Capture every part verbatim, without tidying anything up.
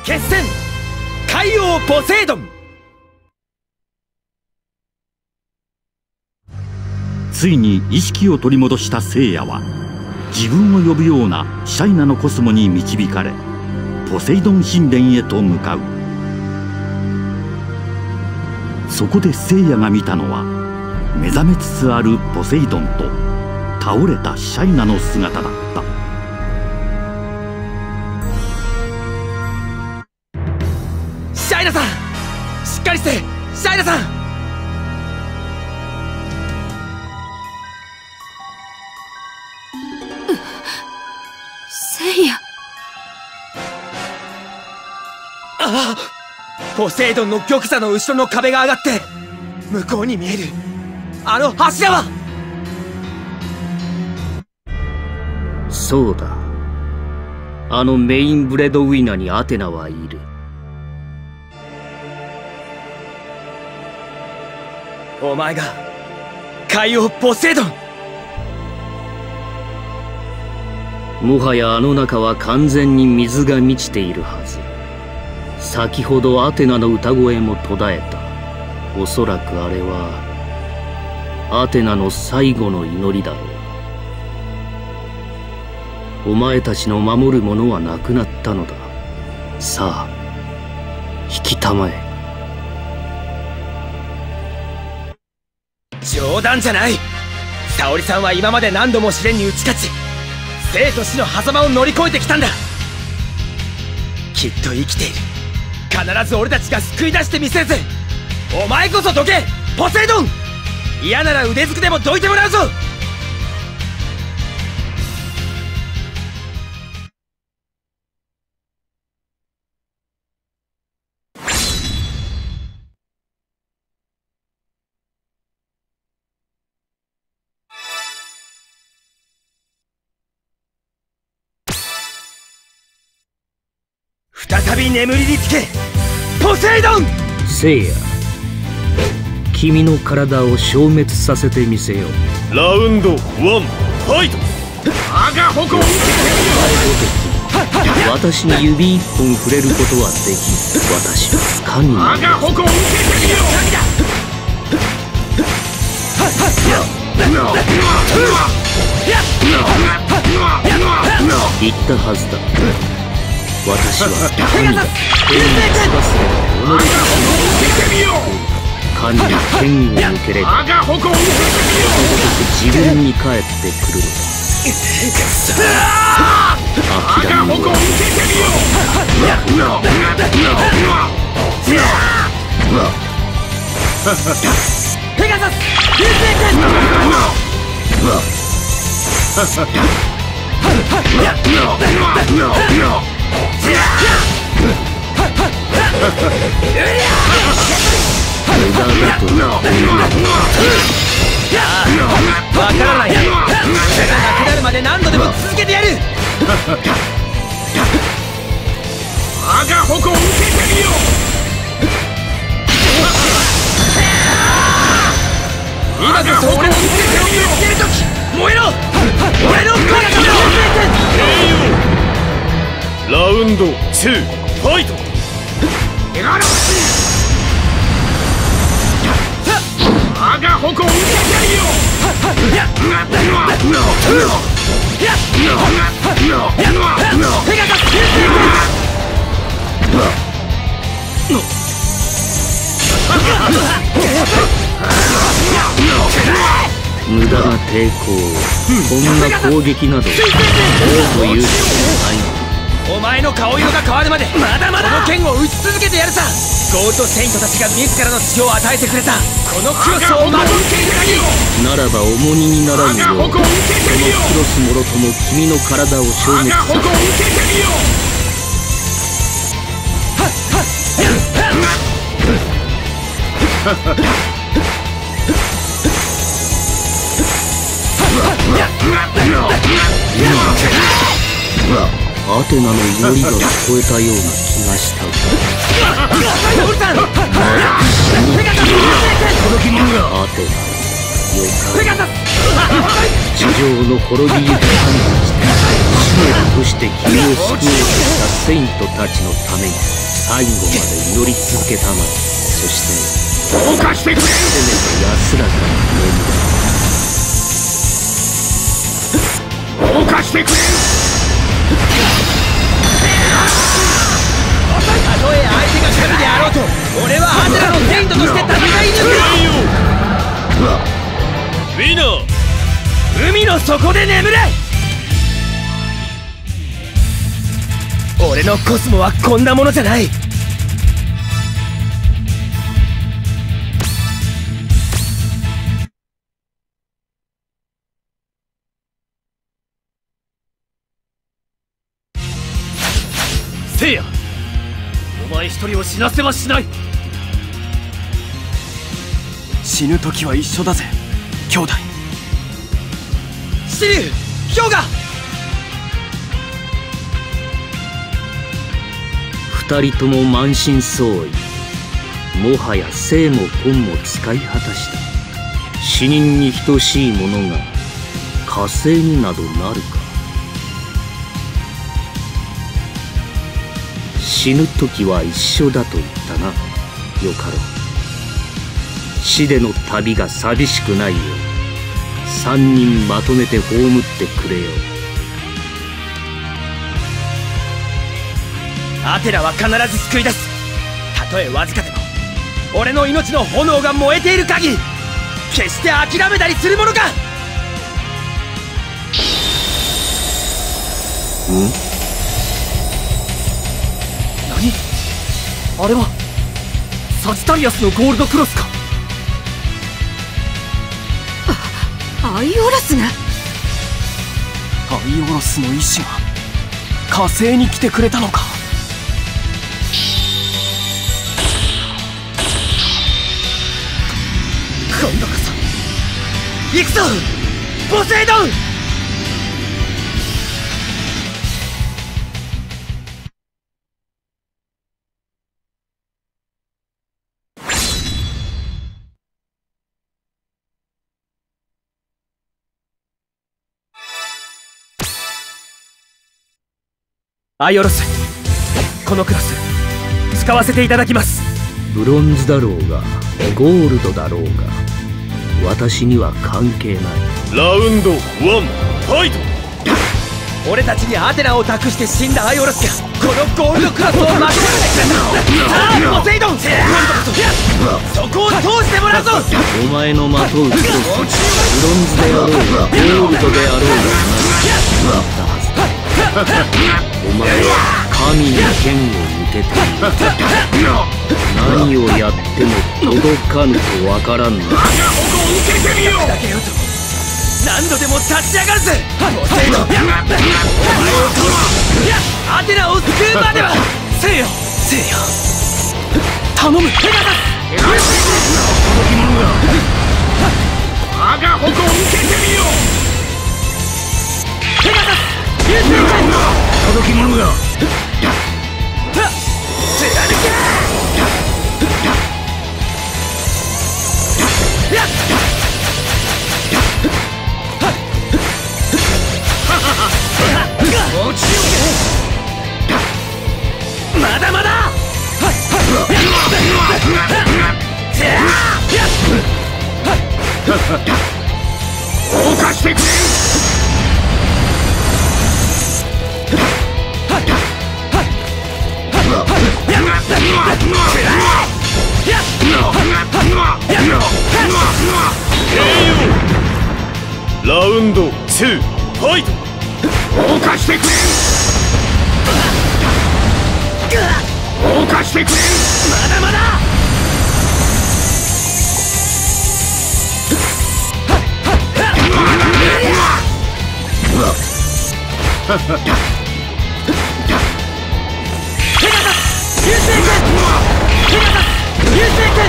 決戦海王ポセイドン。 ついに意識を取り戻した聖夜は自分を呼ぶようなシャイナのコスモに導かれポセイドン神殿へと向かう。そこで聖夜が見たのは目覚めつつあるポセイドンと倒れたシャイナの姿だった。 シャイナさん、しっかりしてシャイナさん。 聖夜。 ああ、ポセイドンの玉座の後ろの壁が上がって向こうに見えるあの柱は。 そうだ、あのメインブレードウィナーにアテナはいる。 お前が海王ポセイドン。 もはやあの中は完全に水が満ちているはず。先ほどアテナの歌声も途絶えた。おそらくあれはアテナの最後の祈りだろう。お前たちの守るものはなくなったのだ。さあ引きたまえ。 冗談じゃない。沙織さんは今まで何度も試練に打ち勝ち生と死の狭間を乗り越えてきたんだ。きっと生きている。必ず俺たちが救い出してみせるぜ。お前こそどけポセイドン。嫌なら腕ずくでもどいてもらうぞ。再び眠りにつけポセイドン。 聖夜、君の体を消滅させてみせよう。 ラウンドワンファイト。我が矛を受けてみよう。 私に指一本触れることはできん。私は神の我が矛を受けてみよう。 言ったはずだ。私は神だ。天に翼すれば己神に剣を向ければ我が矛を受けてみよう。 自分に返ってくるのだ。諦めろ。 ペガサス流星わからない。手がなくなるまで何度でも続けてやる。 我が矛を受けてみよう。 今こそ俺の全てを見つける時燃えろ。俺の声がラウンドツーファイト。我が矛を受けてみよう。 無駄な抵抗、こんな攻撃などどうと言うしかない。 お前の顔色が変わるまでまだまだこの剣を打ち続けてやるさ。ゴールドセイントたちが自らの血を与えてくれたこのクロスを守っていただきならば重荷にならぬよう、このクロスもろとも君の体を消滅させアテナの祈りが聞こえたような気がしたが、まだ死にきれないアテナ、よか地上の滅びゆく神として死を伏して君を救おうとしたセイントたちのために最後まで祈り続けたまえ。そしてどうかしてくれ。 せめて安らかにどうかしてくれ。 たとえ相手が神であろうと、俺はアテナのセイントとして戦い抜く。 ウィナー、 海の底で眠れ。俺のコスモはこんなものじゃない。 せいや、お前一人を死なせはしない。 死ぬ時は一緒だぜ兄弟。シリュウ、氷河。 二人とも満身創痍。もはや生も根も使い果たした。死人に等しいものが火星になどなるか。死ぬ時は一緒だと言ったな、よかろう。死での旅が寂しくないよう三人まとめて葬ってくれよ。 アテナは必ず救い出す。たとえわずかでも俺の命の炎が燃えている限り決して諦めたりするものか。 ん？ 何？あれはサジタリアスのゴールドクロスか。 アイオラスが。 アイオロスの意志が火星に来てくれたのか。今度こそ行くぞポセイドン。アイオロス、このクロス使わせていただきます。 ブロンズだろうがゴールドだろうが私には関係ない。 ラウンドワン、ファイト。 俺たちにアテナを託して死んだアイオロスがこのゴールドクロスを巻き込んでくれた。さあポセイドン、今度こそそこを通してもらうぞ。 お前のまとうクロス、ブロンズであろうがゴールドであろうが同じだったはずだ。お前は神に剣を向けている。何をやっても届かぬとわからんな。 だけよと何度でも立ち上がるぜポセイドン。お前を倒す、アテナを救うまでは。せいやせいや頼む。ペガサス、 我が矛を受けてみよう。 ペガサス、流星剣、 届き者が。 貫け。まだまだ。 どうかしてくれ。ラウンドツー、ファイト。どうかしてくれ。どうかしてくれ。 まだまだ。ペガサス、流星剣。ペガサス、流星剣。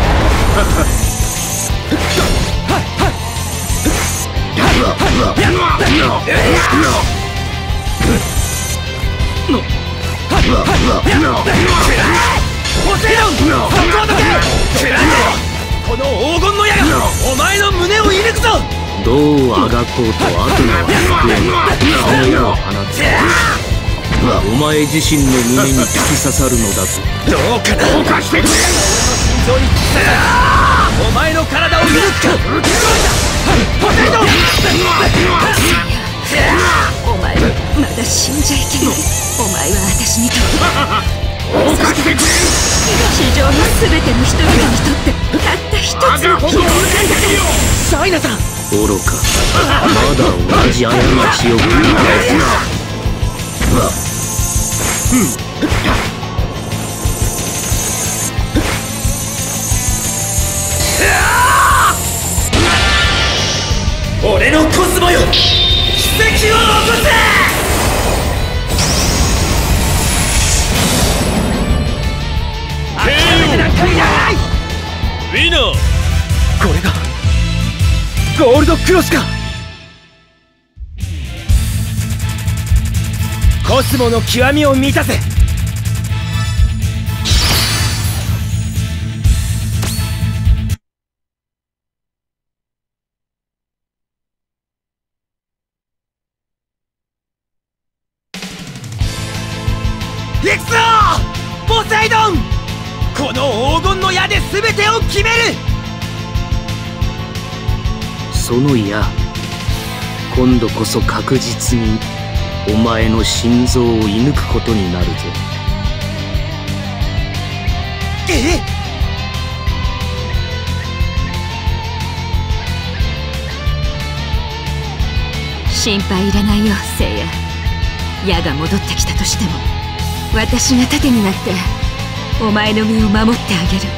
ポセイドン、そこをどけ。この黄金の矢がお前の胸を射抜くぞ。 どうあがこうとアテナは救えぬ。その矢を放つ。 お前自身の胸に突き刺さるのだぞ。 どうかな、どうかしてくれ。心臓に突き刺さるお前の体を許すか。ポセイドン。 お前はまだ死んじゃいけない。お前は私にとって地上の全ての人々にとってたった一つの希望なんだ。 シャイナさん、 愚か。まだ同じ過ちを繰り返すな。 俺のコスモよ、奇跡を起こせ。諦めてなんかいらない。 ウィナー、 これがゴールドクロスか。コスモの極みを満たせ。行くぞポセイドン。この黄金の矢で全てを決める。 その矢、今度こそ確実にお前の心臓を射抜くことになるぞ。 えっ、 心配いらないよ聖夜。矢が戻ってきたとしても私が盾になってお前の身を守ってあげる。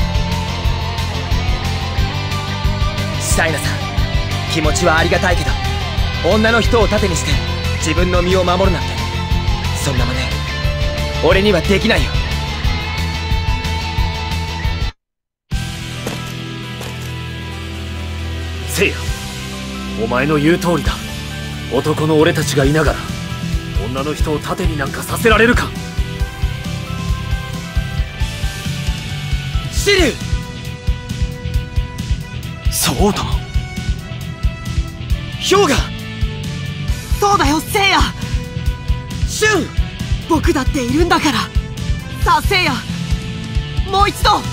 シャイナさん、気持ちはありがたいけど女の人を盾にして自分の身を守るなんて、そんな真似俺にはできないよ。 せいや、お前の言う通りだ。男の俺たちがいながら女の人を盾になんかさせられるか。 シリュウ、そうだ、ヒョウガ、 そうだよ聖夜。 シュン、 僕だっているんだから。さあ聖夜、もう一度。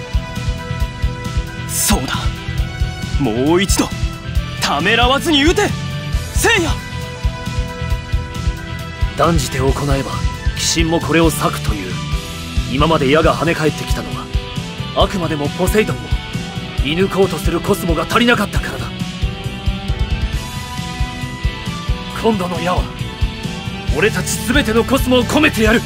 そうだ、もう一度ためらわずに撃て聖夜。 断じて行えば鬼神もこれを裂くという。今まで矢が跳ね返ってきたのはあくまでもポセイドンを射抜こうとするコスモが足りなかったからだ。今度の矢は俺たち全てのコスモを込めてやる。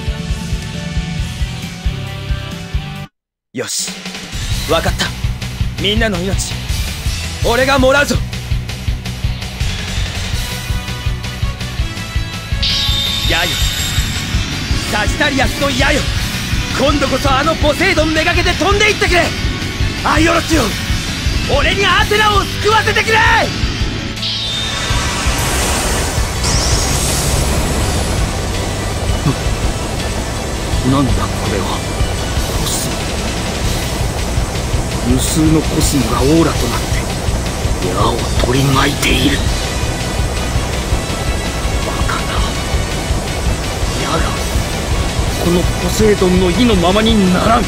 よし、分かった。みんなの命俺がもらうぞ。矢よ、サジタリアスの矢よ、今度こそあのポセイドンめがけて飛んでいってくれ。アイオロチよ、俺にアテナを救わせてくれ。 なんだこれは。コスモ、無数のコスモがオーラとなって矢を取り巻いている。バカな。矢がこのポセイドンの意のままにならん。うん、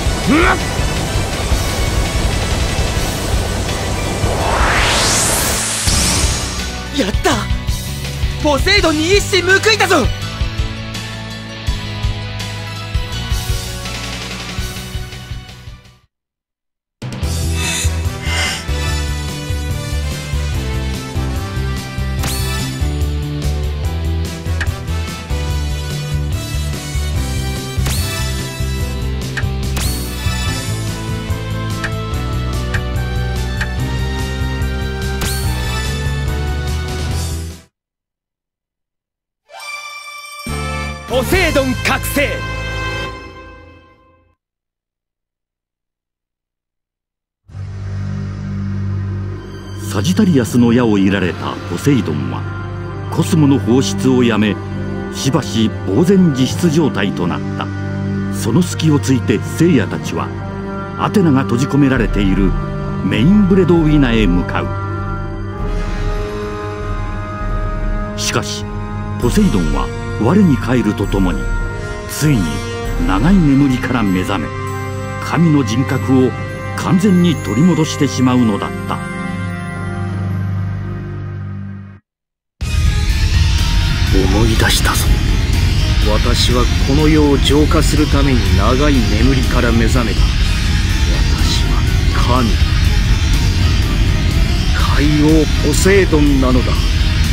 やった、ポセイドンに一矢報いたぞ。ポセイドン覚醒。 サジタリアスの矢を射られたポセイドンはコスモの放出をやめ、しばし呆然自失状態となった。その隙をついて聖夜たちはアテナが閉じ込められているメインブレドウィナへ向かう。しかしポセイドンは我に返るとともについに長い眠りから目覚め、神の人格を完全に取り戻してしまうのだった。 思い出したぞ。私はこの世を浄化するために長い眠りから目覚めた。私は神、海王ポセイドンなのだ。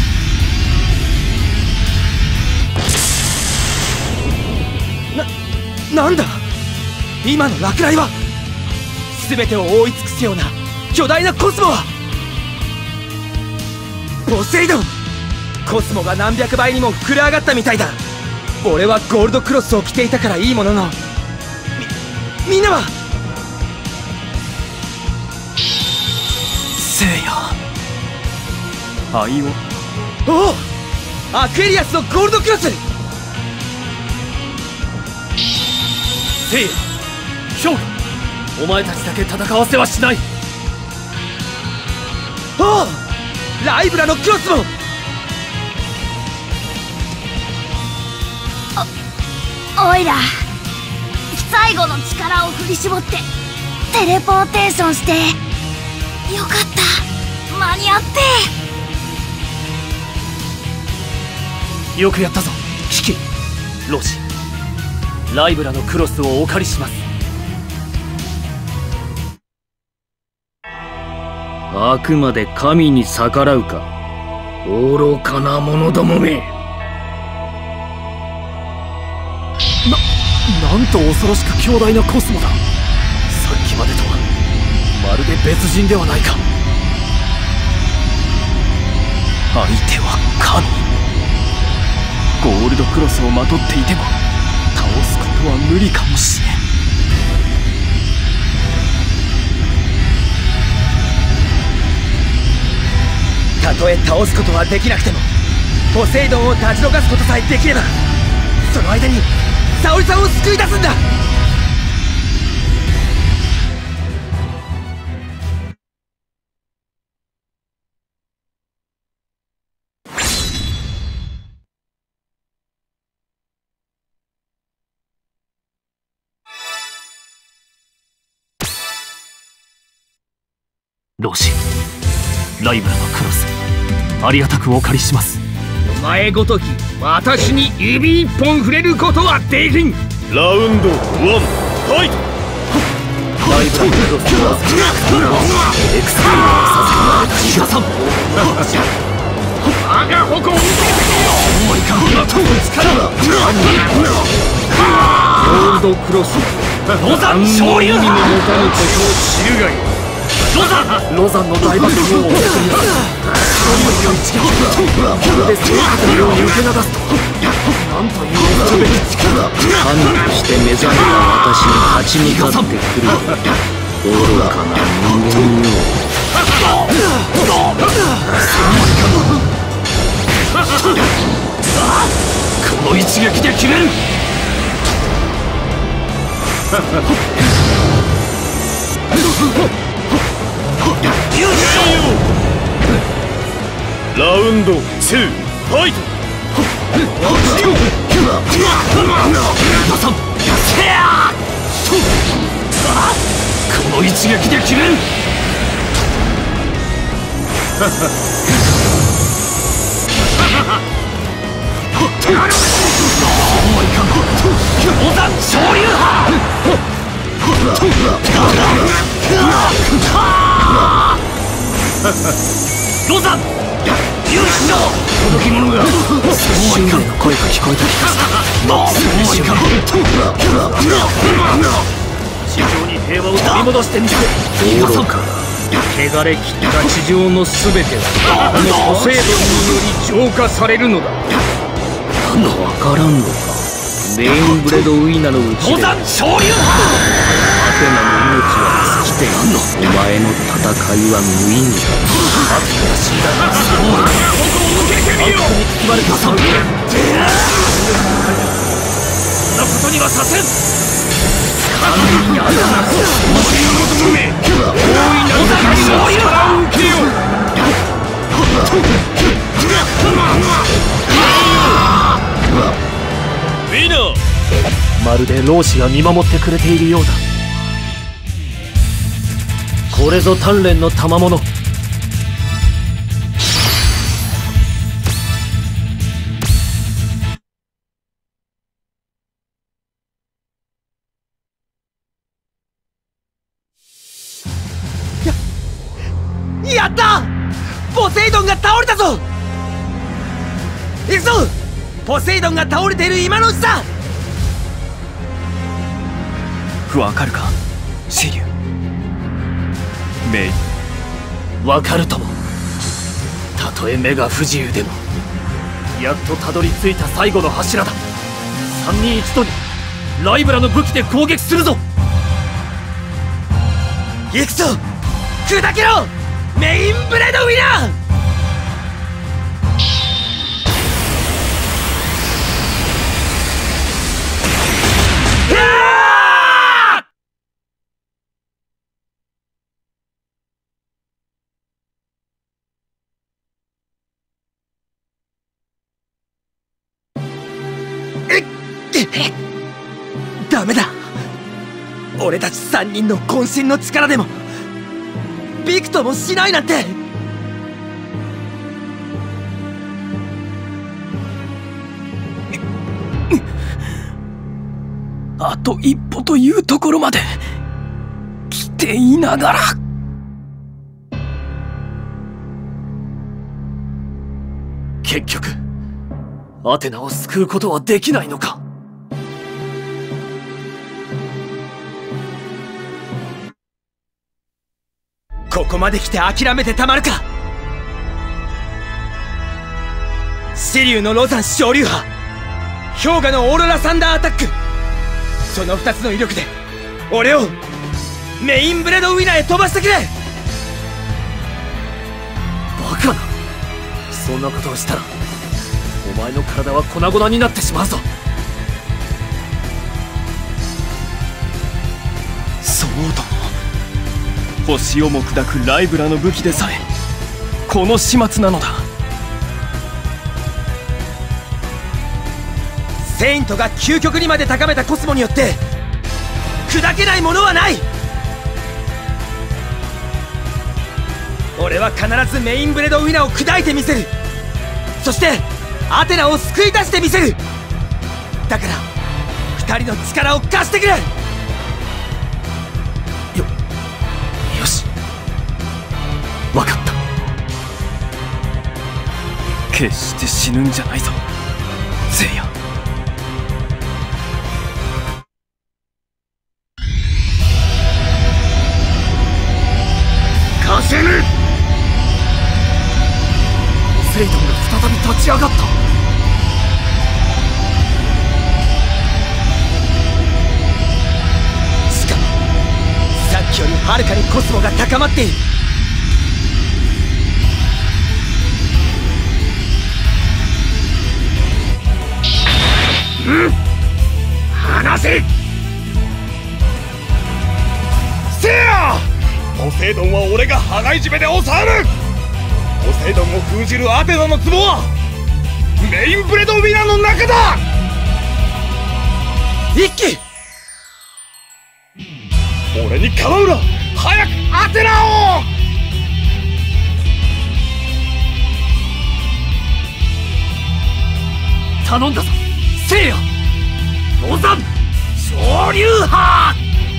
な、なんだ今の落雷は。全てを覆い尽くすような巨大なコスモは。ポセイドン、コスモが何百倍にも膨れ上がったみたいだ。俺はゴールドクロスを着ていたからいいものの、み、みんなは。 聖夜、愛を。 おお、アクエリアスのゴールドクロス。 聖夜、ヒョウガ、お前たちだけ戦わせはしない。 おお、ライブラのクロスも。 おいら最後の力を振り絞ってテレポーテーションしてよかった、間に合って。 よくやったぞキキ、ロシ、ライブラのクロスをお借りします。 あくまで神に逆らうか、愚かな者どもめ。 なんと恐ろしく強大なコスモだ。さっきまでとはまるで別人ではないか。相手は神。ゴールドクロスをまとっていても倒すことは無理かもしれん。 たとえ倒すことはできなくてもポセイドンを立ち退かすことさえできれば、その間に沙織さんを救い出すんだ。 ロシ、ライブラのクロス、ありがたくお借りします。 お前ごとき私に指一本触れることはできん。 ラウンドワン、ファイト。 ライブラのクロスはエクスペリアをさせてもらえたシガさん。 我が矛を受けて思いかけが問う力だ。 ゴールドクロスロザン昇竜にも持たぬことを知るがいい。 ロザンロザンの大爆風を受けてみた。強い一撃まるで正確のように受け流すと、なんという恐るべき力。 神として目覚めた私に立ち向かってくる愚かな人間よ。 この一撃で決める。 ラウンドツー、ファイト。 この一撃で決める。ロザン昇竜派。ロザン勇士の届き物が。シンガルの声が聞こえた気がした。もう地上に平和を取り戻してみせる。 愚かだ。汚れ切った地上のすべてはこのポセイドンにより浄化されるのだ。わからんのか。メインブレドウィーナのうちでロザン昇竜派。 アテナの命は尽きている。お前の戦いは無意味だ。 アテナが死んだらそうだ。受けてみよう。に包まれたサウル。そんなことにはさせん。 神にあだなす求め大いなる神の力を受けよう。 うわっ老師が見守ってくれているようだ。これぞ鍛錬の賜物。 ややったポセイドンが倒れたぞ。行くぞポセイドンが倒れている今のうちだ。 わかるかシリュウ。メイわかるとも。たとえ目が不自由でもやっとたどり着いた最後の柱だ。三人一度にライブラの武器で攻撃するぞ。 行くぞ砕けろメインブレードウィナー。ダメだ。俺たち三人の渾身の力でもびくともしないなんて。 あと一歩というところまで来ていながら。 結局アテナを救うことはできないのか。 ここまで来て諦めてたまるか。紫龍のロザン昇竜派、氷河のオーロラサンダーアタック、その二つの威力で俺をメインブレードウィナーへ飛ばしてくれ。 バカな。そんなことをしたらお前の体は粉々になってしまうぞ。 そうとも。星をも砕くライブラの武器でさえこの始末なのだ。 セイントが究極にまで高めたコスモによって砕けないものはない。俺は必ずメインブレードウィナーを砕いてみせる。そしてアテナを救い出してみせる。だから二人の力を貸してくれ。 よよし分かった。 決して死ぬんじゃないぞセイヤ。 カセヌ。ポセイドンが再び立ち上がった。 しかもさっきよりはるかにコスモが高まっている。 うん離せ。せやポセイドンは俺が羽交い締めで抑える。ポセイドンを封じるアテナの壺はメインブレードウィナーの中だ。 一気俺に構うな。早くアテナを。 頼んだぞせいや。ロザン昇竜派。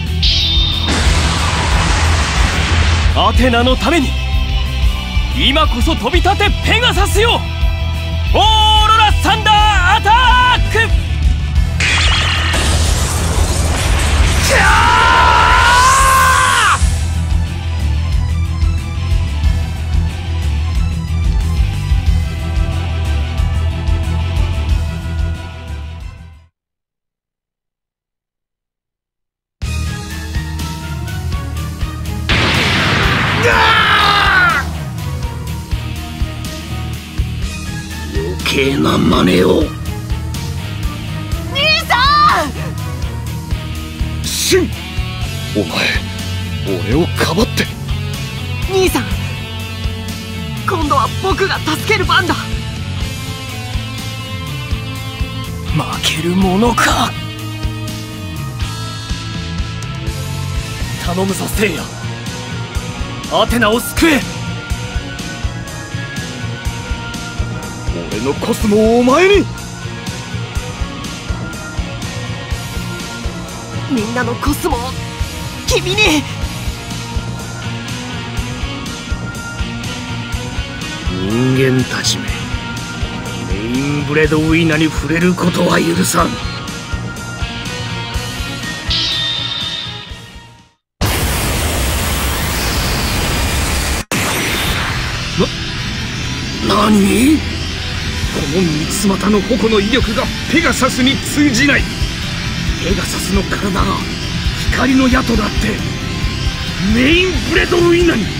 アテナのために今こそ飛び立てペガサスよ。オーロラサンダーアタック。キャ余計な真似を。 兄さん。 シンお前俺をかばって。 兄さん今度は僕が助ける番だ。 負けるものか。 頼むぞ聖夜、アテナを救え。 俺のコスモをお前に。 みんなのコスモを君に。 人間たちめ、メインブレードウィーナに触れることは許さん。な、何？この三つ股の矛の威力がペガサスに通じない。ペガサスの体が光の矢となってメインブレードウィーナに。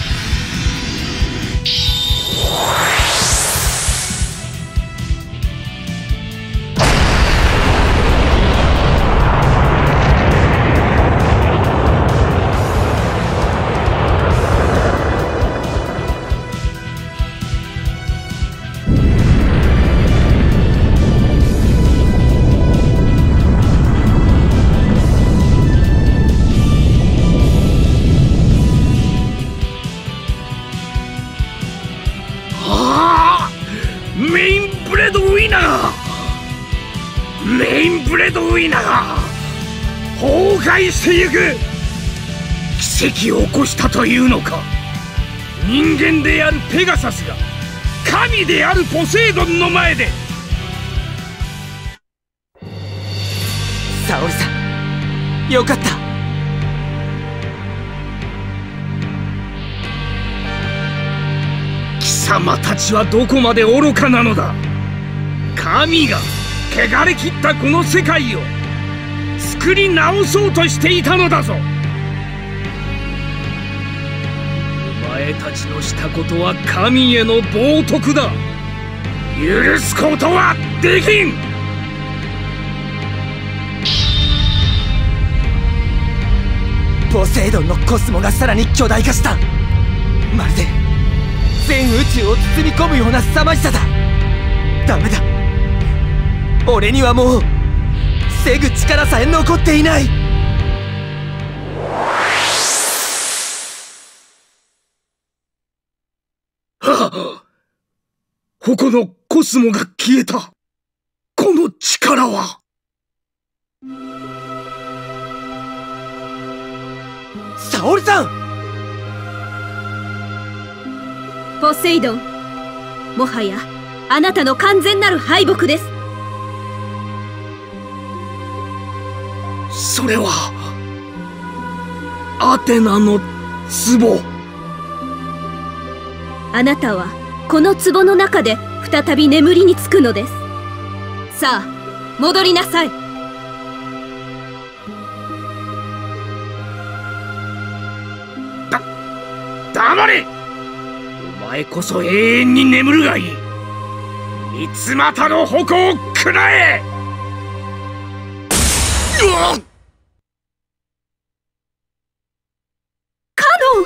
メインブレードウィーナーメインブレードウィーナーが崩壊してゆく。奇跡を起こしたというのか。人間であるペガサスが神であるポセイドンの前で。 沙織さん、よかった。 貴様たちはどこまで愚かなのだ。神が汚れ切ったこの世界を作り直そうとしていたのだぞ。お前たちのしたことは神への冒涜だ。許すことはできん。 ポセイドンのコスモがさらに巨大化した。まるで全宇宙を包み込むような凄まじさだ。ダメだ、俺にはもう防ぐ力さえ残っていない。 はあ、矛のコスモが消えた。この力は。 沙織さん。 ポセイドン、もはやあなたの完全なる敗北です。 それはアテナの壺。 あなたはこの壺の中で再び眠りにつくのです。さあ戻りなさい。 だ黙れ。お前こそ永遠に眠るがいい。三つ股の矛を食らえ。うわっ、 カ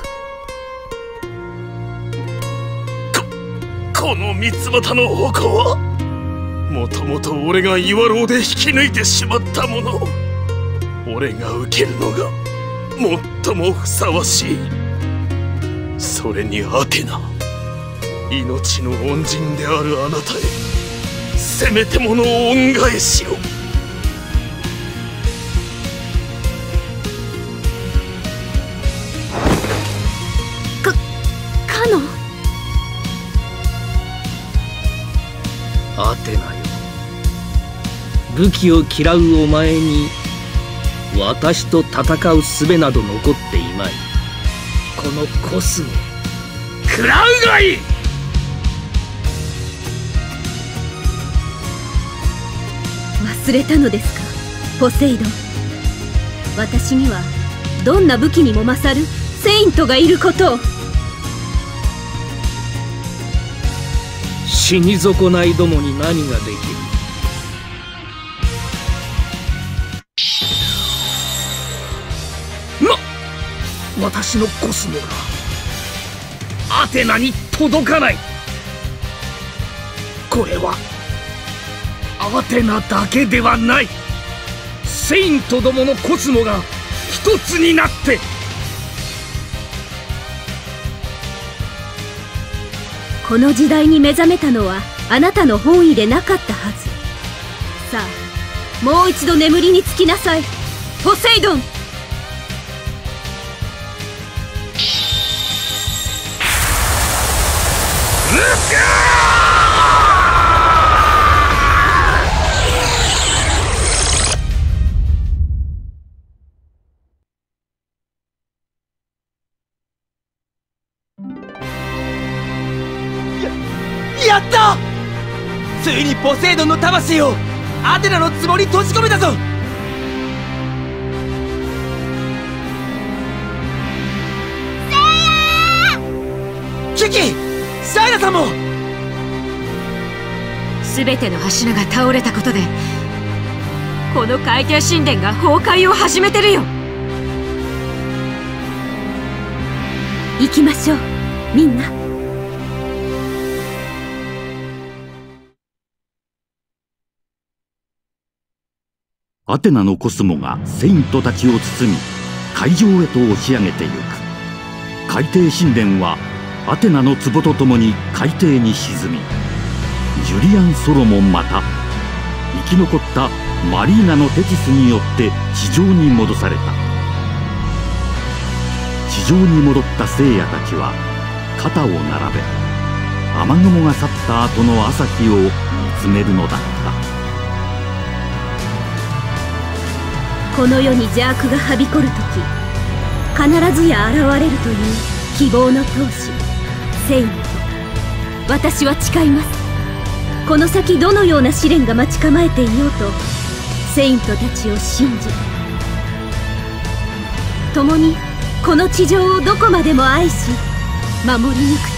ノン。ここの三つ股の矛はもともと俺が岩牢で引き抜いてしまったもの。俺が受けるのが最もふさわしい。それにアテナ、命の恩人であるあなたへせめてもの恩返しを。 かカノン。 アテナよ、武器を嫌うお前に私と戦う術など残っていまい。このコスモ食らうがいい。 忘れたのですか、ポセイドン。私にはどんな武器にも勝るセイントがいることを。 死に損ないどもに何ができる。な、私のコスモがアテナに届かない。これはアテナだけではない。セイントどものコスモが一つになってこの時代に目覚めたのはあなたの本意でなかったはず。さあ、もう一度眠りにつきなさい、ポセイドン。 やった！ついにポセイドンの魂をアテナの壺に閉じ込めたぞ。キキ、シャイラさんも。 全ての柱が倒れたことでこの海底神殿が崩壊を始めてるよ。行きましょうみんな。 アテナのコスモがセイントたちを包み海上へと押し上げてゆく。海底神殿はアテナの壺とともに海底に沈み、ジュリアン・ソロもまた生き残ったマリーナのテティスによって地上に戻された。地上に戻った聖夜たちは肩を並べ、雨雲が去った後の朝日を見つめるのだった。 この世に邪悪がはびこる時、必ずや現れるという希望の闘士セイント。私は誓います。この先どのような試練が待ち構えていようとセイントたちを信じ、共にこの地上をどこまでも愛し守り抜く